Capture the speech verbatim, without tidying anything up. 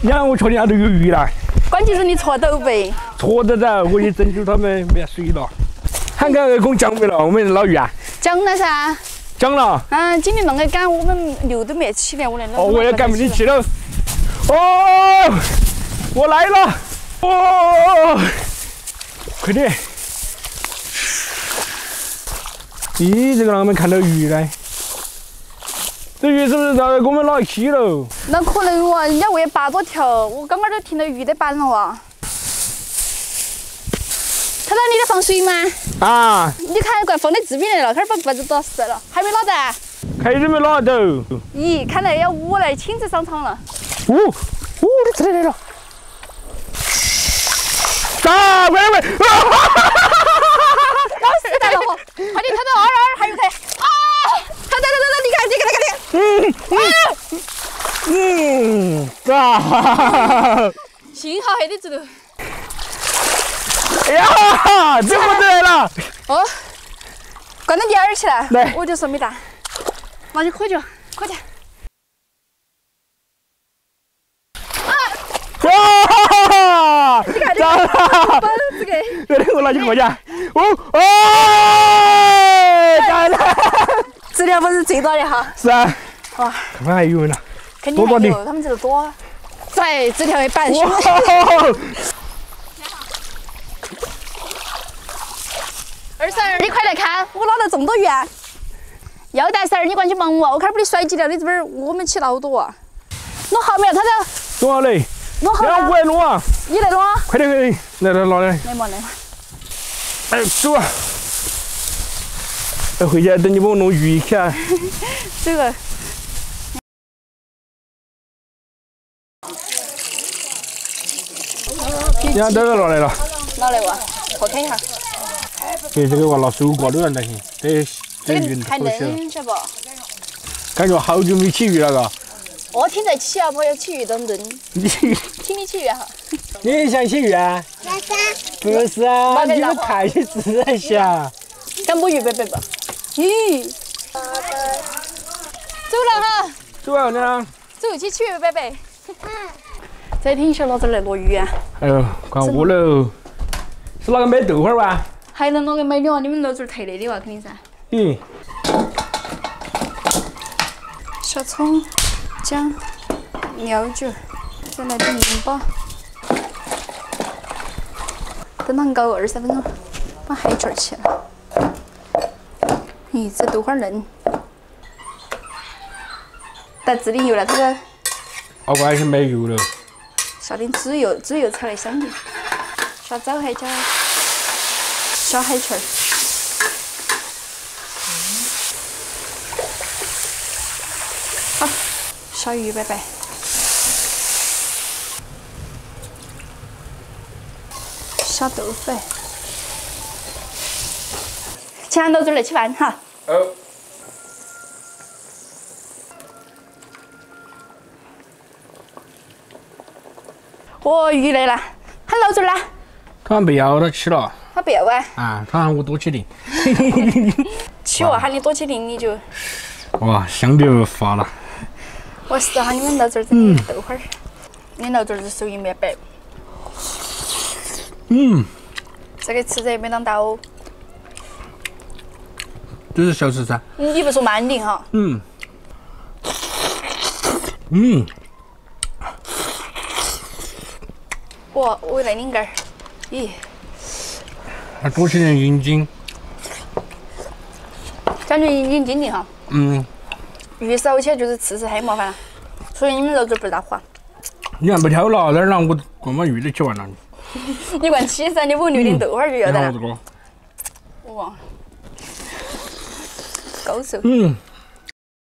你看我确定下头有鱼了。 关键是你戳到呗。 戳得着，我去拯救他们没水了。喊个公讲没了，我们捞鱼啊。 讲了噻。 讲了。 嗯，今天弄个赶，我们牛都没起来，我来弄。 哦，我也赶不进去了。哦，我来了。哦，快点。咦，这个让我们看到鱼嘞。这鱼是不是要给我们捞一起了？ 那可能哦，人家喂八多条，我刚刚都听到鱼的板了哇。看到你在放水吗？ 啊！ 你看，快放到这边来了，开始把脖子打死了，还没捞到。 还有没捞到？ 咦，看来要我来亲自上场了。 哦哦，你这里来了！啊！喂喂！ 老师来了哈！快点，看到二二还有谁？啊！看到到到，你看这个那个。 嗯嗯啊！ 幸好还得住。 哎呀，这不得了！ 哦，关到你耳去了。 来， 我就说没大，那就可以了，快点。 哇！ 你看这个本子给。 对对，我拿去过去。哦哦！来了！ 这条不是最大的哈。 是啊。 哇！ 看看还有没了？ 肯定还有，他们这个多。在这条板上。二婶儿，你快来看，我捞到这么多鱼啊！要带婶儿，你赶紧忙我，我看把你甩起了，你这边我们起了好多啊！弄好没有？他都弄好嘞。 弄好了。 我来弄啊！ 你来弄啊！ 快点快点，来来拿来。 来嘛来嘛。 哎，走啊！哎，回家等你帮我弄鱼去啊。 这个。 你看这个拿来了。 拿来哇，破开一下。 对，这个话拿手刮都能得行，这这鱼还好些。 嫩晓得不？ 感觉好久没起鱼了，嘎。 哦，天在起啊，不要起鱼都嫩。 你请你起鱼哈。 你也想起鱼啊？不是啊，你们太自然些。 敢摸鱼贝贝不？咦。走了哈。 走啊，你。 走去起鱼贝贝。这天小老子来落鱼啊！ 哎呦，看我喽，是那个买豆花吧？ 还能哪个买的啊？你们老子太累的哇，肯定噻。 嗯。 小葱、姜、料酒，再来点盐巴，等它熬二三分钟，把海卷起来。咦，这豆花嫩，带自点油了，这个。 我关系没油了。 下点猪油，猪油炒来香点。下枣海椒，小海雀儿。好，小鱼摆摆。小豆腐。请到这儿来吃饭哈。 哦。 哦，鱼来了，喊老周啦。 他不要，他吃了。 他不要啊？ 啊，他喊我多起点。 起我喊你多起点，你就。 哇，香得发了。 我试下你们老周整的豆花儿，你老周是手艺没白。 嗯。 这个吃着没当刀。 这是小吃噻。 你不说慢点哈。 嗯。嗯。 哇，我来拧根儿，咦， 还多起点阴茎， 感觉阴茎精灵哈。 嗯。 鱼烧起来就是吃食太麻烦了，所以你们老周不大滑。 你看不挑了，这儿让我光把鱼都吃完了。 你管起噻，你不留点豆花就要得了。 哇， 哇，高手。 嗯。